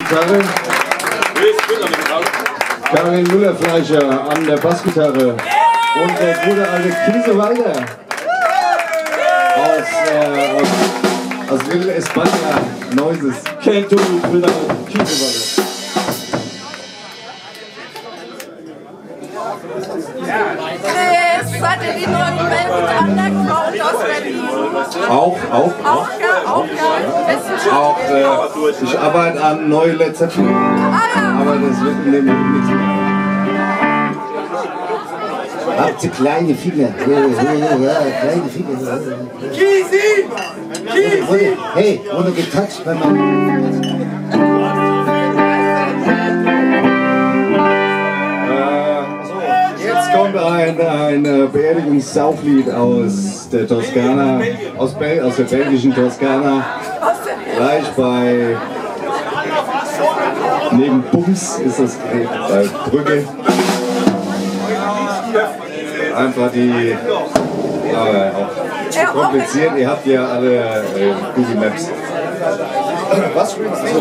Gitarre. Karin Müller-Fleischer an der Bassgitarre. Und der gute alte Kiesewalder aus Little España, Noises. Kennt du Brüder Kiesewalder? Chris, seid ihr die neuen Velvet Underground aus Berlin? Auch. Ich arbeite an neue Led Zeppelin, aber das wird in dem nichts mehr. Habt ihr kleine Finger? Kleine Finger. Kisi! Hey, wurde getatscht, wenn man... Jetzt kommt ein Beerdigungssauflied aus der Toskana, aus der belgischen Toskana. Gleich neben Bums ist das bei Brügge. Einfach die, auch kompliziert, ihr habt ja alle Google Maps. Was spielst du?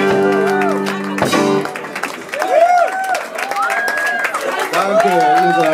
Danke, ihr seid